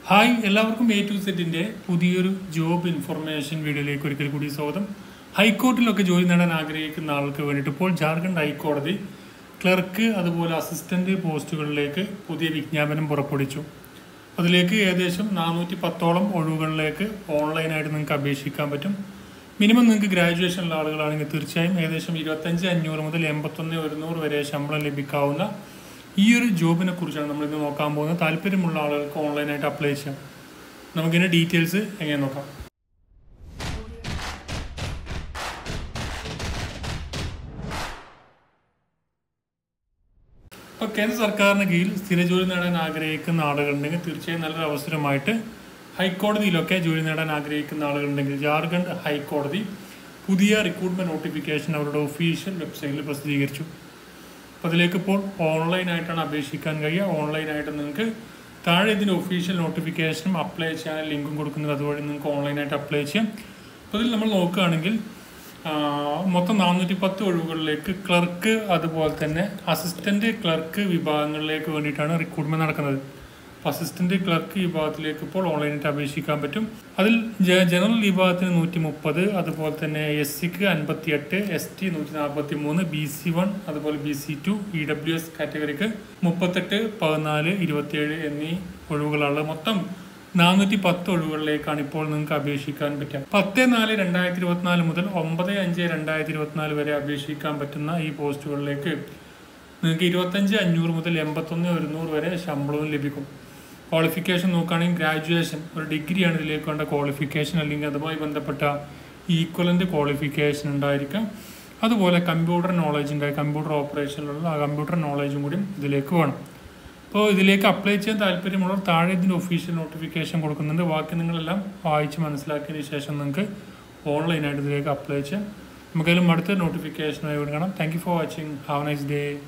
Hi എല്ലാവർക്കും A to Zന്റെ പുതിയൊരു job information വീഡിയോയിലേക്ക് ഒരിക്കൽ കൂടി സ്വാഗതം. ഹൈക്കോടതിയിലൊക്കെ ജോലി നേടാൻ ആഗ്രഹിക്കുന്ന ആൾക്ക് വേണ്ടിയിട്ട് ഇപ്പോൾ ജാർഖണ്ഡ് ഹൈക്കോടതി ക്ലർക്ക് അതുപോലെ അസിസ്റ്റന്റ് പോസ്റ്റുകളിലേക്ക് പുതിയ വിജ്ഞാപനം പുറപ്പെടുവിച്ചു. അതിലേക്ക് ഏകദേശം 410ഓളം ഒഴിവുകളിലേക്ക് ഓൺലൈനായിട്ട് നിങ്ങൾക്ക് അപേക്ഷിക്കാൻ പറ്റും. മിനിമം നിങ്ങൾക്ക് ഗ്രാജുവേഷനുള്ള ആളുകളാണെങ്കിൽ തീർച്ചയായും ഏകദേശം 25,500 മുതൽ 81,100 വരെ ശമ്പളം ലഭിക്കാവുന്ന ഈ ഒരു ജോബിനെ കുറിച്ചാണ് നമ്മൾ ഇന്ന് നോക്കാൻ പോകുന്നത്. താല്പര്യമുള്ള ആളുകൾക്ക് ഓൺലൈനായിട്ട് അപ്ലൈ ചെയ്യാം. നമുക്കിതിൻ്റെ ഡീറ്റെയിൽസ് എങ്ങനെ നോക്കാം. ഇപ്പോൾ കേന്ദ്ര സർക്കാരിന് കീഴിൽ സ്ഥിരജോലി നേടാൻ ആഗ്രഹിക്കുന്ന ആളുകളുണ്ടെങ്കിൽ തീർച്ചയായും നല്ലൊരു അവസരമായിട്ട് ഹൈക്കോടതിയിലൊക്കെ ജോലി നേടാൻ ആഗ്രഹിക്കുന്ന ആളുകളുണ്ടെങ്കിൽ ജാർഖണ്ഡ് ഹൈക്കോടതി പുതിയ റിക്രൂട്ട്മെൻറ്റ് നോട്ടിഫിക്കേഷൻ അവരുടെ ഒഫീഷ്യൽ വെബ്സൈറ്റിൽ പ്രസിദ്ധീകരിച്ചു. അപ്പോൾ അതിലേക്ക് ഇപ്പോൾ ഓൺലൈനായിട്ടാണ് അപേക്ഷിക്കാൻ കഴിയുക. ഓൺലൈനായിട്ട് നിങ്ങൾക്ക് താഴെ ഇതിൻ്റെ ഒഫീഷ്യൽ നോട്ടിഫിക്കേഷനും അപ്ലൈ ചെയ്യാൻ ലിങ്കും കൊടുക്കുന്നത്, അതുവഴി നിങ്ങൾക്ക് ഓൺലൈനായിട്ട് അപ്ലൈ ചെയ്യാം. അപ്പോൾ ഇതിൽ നമ്മൾ നോക്കുകയാണെങ്കിൽ മൊത്തം 410 ഒഴിവുകളിലേക്ക് ക്ലർക്ക് അതുപോലെ തന്നെ അസിസ്റ്റൻ്റ് ക്ലർക്ക് വിഭാഗങ്ങളിലേക്ക് വേണ്ടിയിട്ടാണ് റിക്രൂട്ട്മെൻറ്റ് നടക്കുന്നത്. അപ്പോൾ അസിസ്റ്റൻ്റ് ക്ലർക്ക് വിഭാഗത്തിലേക്ക് ഇപ്പോൾ ഓൺലൈനായിട്ട് അപേക്ഷിക്കാൻ പറ്റും. അതിൽ ജനറൽ വിഭാഗത്തിന് 130, അതുപോലെ തന്നെ SCക്ക് 58, ST 143, BC1 അതുപോലെ BC2, EWS കാറ്റഗറിക്ക് 38, 14, 27 എന്നീ ഒഴിവുകളുള്ള മൊത്തം 410 ഒഴിവുകളിലേക്കാണ് ഇപ്പോൾ നിങ്ങൾക്ക് അപേക്ഷിക്കാൻ പറ്റുക. 10/4/2024 മുതൽ 9/5/2024 വരെ അപേക്ഷിക്കാൻ പറ്റുന്ന ഈ പോസ്റ്റുകളിലേക്ക് നിങ്ങൾക്ക് 25,500 മുതൽ 81,100 വരെ ശമ്പളവും ലഭിക്കും. ക്വാളിഫിക്കേഷൻ നോക്കുകയാണെങ്കിൽ ഗ്രാജുവേഷൻ, ഒരു ഡിഗ്രിയാണ് ഇതിലേക്ക് വേണ്ട ക്വാളിഫിക്കേഷൻ, അല്ലെങ്കിൽ അതുമായി ബന്ധപ്പെട്ട ഈക്വലൻ്റ് ക്വാളിഫിക്കേഷൻ ഉണ്ടായിരിക്കാം. അതുപോലെ കമ്പ്യൂട്ടർ നോളജ് ഉണ്ടായി, കമ്പ്യൂട്ടർ ഓപ്പറേഷനിലുള്ള ആ കമ്പ്യൂട്ടർ നോളജും കൂടി ഇതിലേക്ക് വേണം. അപ്പോൾ ഇതിലേക്ക് അപ്ലൈ ചെയ്യാൻ താല്പര്യമുള്ളവർ താഴെ ഇതിൻ്റെ ഒഫീഷ്യൽ നോട്ടിഫിക്കേഷൻ കൊടുക്കുന്നുണ്ട്. ബാക്കി നിങ്ങളെല്ലാം വായിച്ച് മനസ്സിലാക്കിയതിന് ശേഷം നിങ്ങൾക്ക് ഓൺലൈനായിട്ട് ഇതിലേക്ക് അപ്ലൈ ചെയ്യാം. നമുക്കതിലും അടുത്ത നോട്ടിഫിക്കേഷനായി വിടണം. Thank you for watching. Have a nice day.